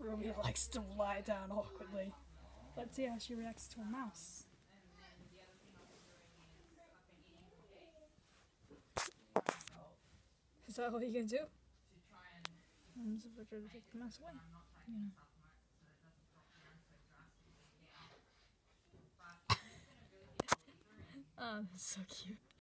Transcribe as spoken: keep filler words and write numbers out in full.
Ruby likes to lie down awkwardly. Let's see how she reacts to a mouse. Is that all you can do? I'm just about to take the mouse away. You know. Oh, that's so cute.